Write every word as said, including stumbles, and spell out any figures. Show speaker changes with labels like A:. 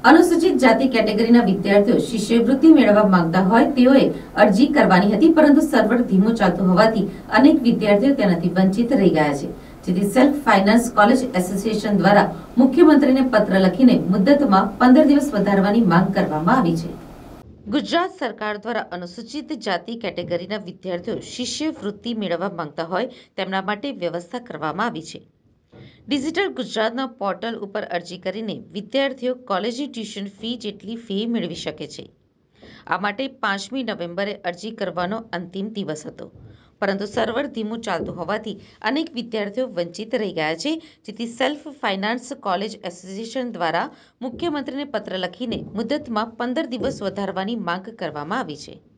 A: અનુસૂચિત જાતિ કેટેગરીના વિદ્યાર્થીઓ શિષ્યવૃત્તિ મેળવવા માંગતા હોય તેઓએ અરજી કરવાની હતી, પરંતુ સર્વર ધીમું ચાલતું હોવાથી અનેક વિદ્યાર્થીઓ તેનાથી વંચિત રહી ગયા છે, જેથી સેલ્ફ ફાઇનાન્સ કોલેજ એસોસિએશન દ્વારા મુખ્યમંત્રીને પત્ર લખીને મુદ્દતમાં પંદર દિવસ વધારવાની માંગ કરવામાં આવી છે. ગુજરાત સરકાર દ્વારા અનુસૂચિત જાતિ કેટેગરીના વિદ્યાર્થીઓ શિષ્યવૃત્તિ મેળવવા માંગતા હોય તેમના માટે વ્યવસ્થા કરવામાં આવી છે. ડિજિટલ ગુજરાતના પોર્ટલ ઉપર અરજી કરીને વિદ્યાર્થીઓ કોલેજની ટ્યુશન ફી જેટલી ફી મેળવી શકે છે. આ માટે પાંચમી નવેમ્બરે અરજી કરવાનો અંતિમ દિવસ હતો, પરંતુ સર્વર ધીમું ચાલતું હોવાથી અનેક વિદ્યાર્થીઓ વંચિત રહી ગયા છે, જેથી સેલ્ફ ફાઇનાન્સ કોલેજ એસોસિએશન દ્વારા મુખ્યમંત્રીને પત્ર લખીને મુદ્દતમાં પંદર દિવસ વધારવાની માંગ કરવામાં આવી છે.